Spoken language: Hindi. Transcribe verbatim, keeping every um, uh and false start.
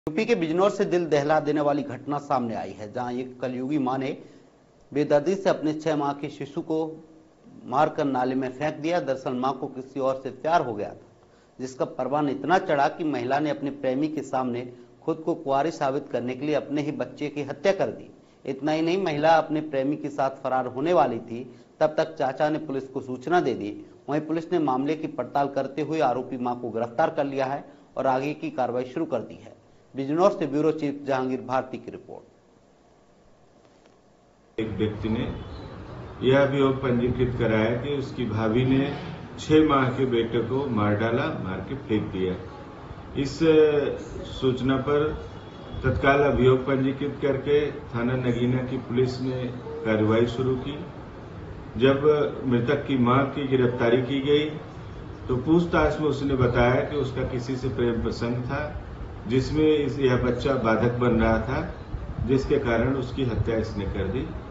यूपी के बिजनौर से दिल दहला देने वाली घटना सामने आई है, जहां एक कलयुगी मां ने बेदर्दी से अपने छह माह के शिशु को मारकर नाले में फेंक दिया। दरअसल मां को किसी और से प्यार हो गया था, जिसका परवान इतना चढ़ा कि महिला ने अपने प्रेमी के सामने खुद को कुंवारी साबित करने के लिए अपने ही बच्चे की हत्या कर दी। इतना ही नहीं, महिला अपने प्रेमी के साथ फरार होने वाली थी, तब तक चाचा ने पुलिस को सूचना दे दी। वहीं पुलिस ने मामले की पड़ताल करते हुए आरोपी मां को गिरफ्तार कर लिया है और आगे की कार्रवाई शुरू कर दी है। बिजनौर से ब्यूरो चीफ जहांगीर भारती की रिपोर्ट। एक व्यक्ति ने यह अभियोग पंजीकृत कराया कि उसकी भाभी ने छह माह के बेटे को मार डाला, मार के फेंक दिया। इस सूचना पर तत्काल अभियोग पंजीकृत करके थाना नगीना की पुलिस ने कार्रवाई शुरू की। जब मृतक की मां की गिरफ्तारी की गई तो पूछताछ में उसने बताया कि उसका किसी से प्रेम प्रसंग था, जिसमें यह बच्चा बाधक बन रहा था, जिसके कारण उसकी हत्या इसने कर दी।